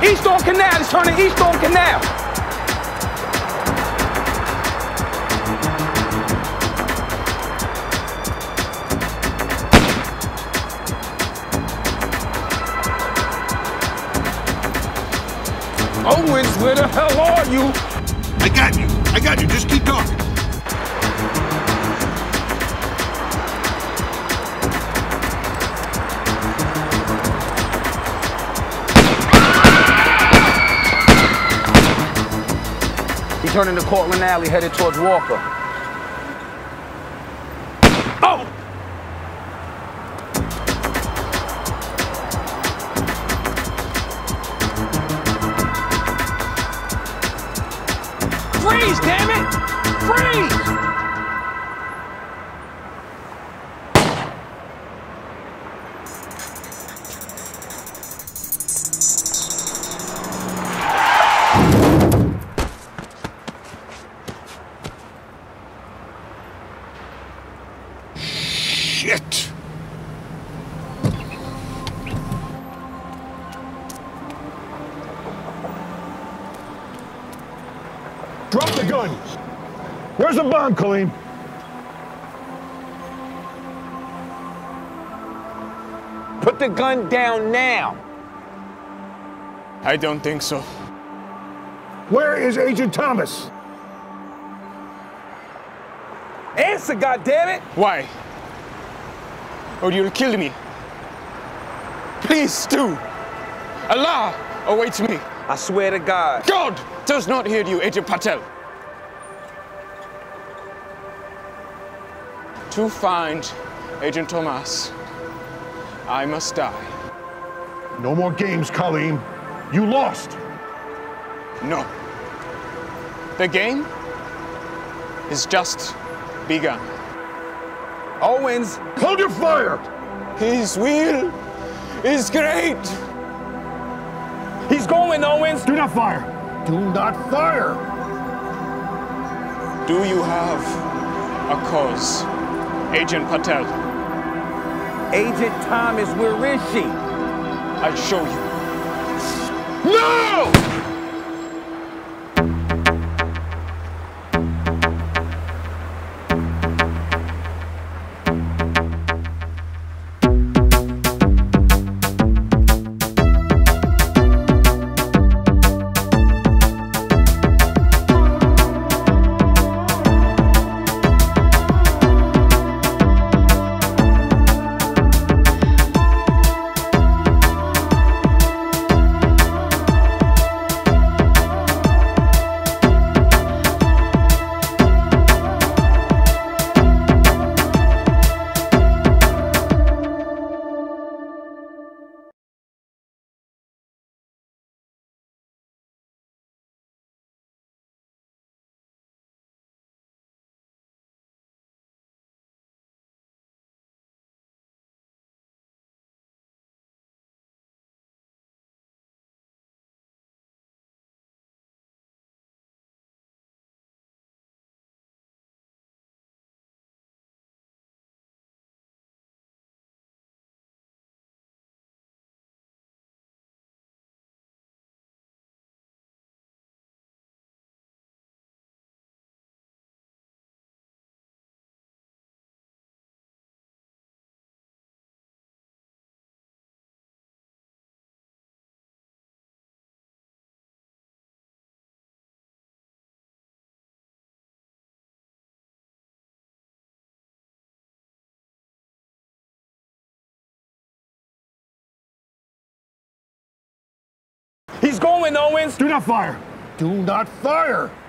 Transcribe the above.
East on Canal. He's turning east on Canal. Owens, where the hell are you? I got you. I got you. Just keep talking. He's turning to Cortland Alley, headed towards Walker. Oh! Freeze, damn it! Freeze! Shit! Drop the gun! Where's the bomb, Kaleem? Put the gun down now. I don't think so. Where is Agent Thomas? Answer, goddammit! Why? Or you'll kill me. Please do. Allah awaits me. I swear to God. God does not hear you, Agent Patel. To find Agent Thomas, I must die. No more games, Kaleem. You lost. No. The game is just begun. Owens, Hold your fire! His will is great. he's going, Owens. Do not fire! Do not fire! Do you have a cause, Agent Patel? Agent Thomas, where is she? I'll show you. No! He's going, Owens. Do not fire! Do not fire!